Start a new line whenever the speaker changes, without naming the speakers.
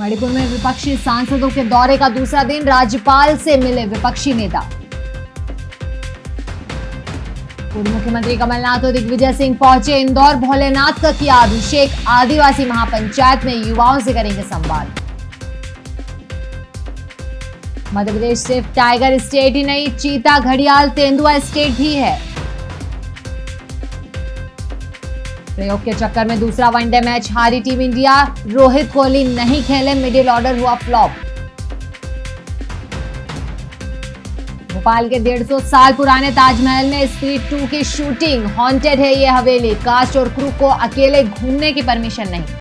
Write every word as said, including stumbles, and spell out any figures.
मणिपुर में विपक्षी सांसदों के दौरे का दूसरा दिन, राज्यपाल से मिले विपक्षी नेता। पूर्व मुख्यमंत्री कमलनाथ और दिग्विजय सिंह पहुंचे इंदौर, भोलेनाथ का किया अभिषेक। आदिवासी महापंचायत में युवाओं से करेंगे संवाद। मध्य प्रदेश सिर्फ टाइगर स्टेट ही नहीं, चीता, घड़ियाल, तेंदुआ स्टेट भी है। प्रयोग के चक्कर में दूसरा वनडे मैच हारी टीम इंडिया, रोहित कोहली नहीं खेले, मिडिल ऑर्डर हुआ फ्लॉप। भोपाल के डेढ़ सौ साल पुराने ताजमहल में स्पीड टू की शूटिंग, हॉन्टेड है ये हवेली। कास्ट और क्रू को अकेले घूमने की परमिशन नहीं।